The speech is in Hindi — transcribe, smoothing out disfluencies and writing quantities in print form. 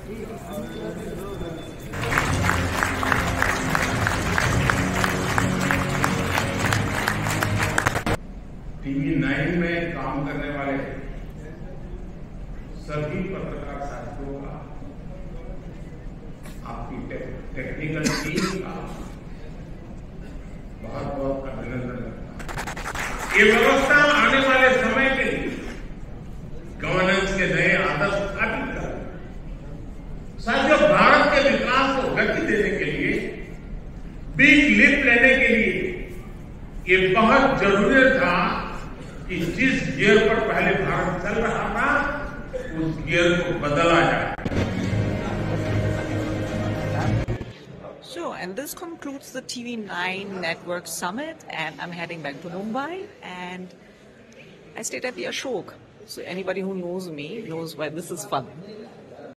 TV9 में काम करने वाले सभी पत्रकार साथियों का, आपकी टेक्निकल टीम का बहुत बहुत अभिनंदन करता हूं। ये व्यवस्था आने वाले समय के लिए गवर्नेंस के नए आदर्श स्थापित कर, साथियों भारत के विकास को गति देने के लिए, बिग लिप लेने के लिए ये बहुत जरूरी था कि जिस गियर पर पहले भारत चल रहा था उस गियर को बदला जाए। So, and this concludes the TV9 Network Summit, and I'm heading back to Mumbai, and I stayed at the Ashok. So anybody who knows me knows why this is fun.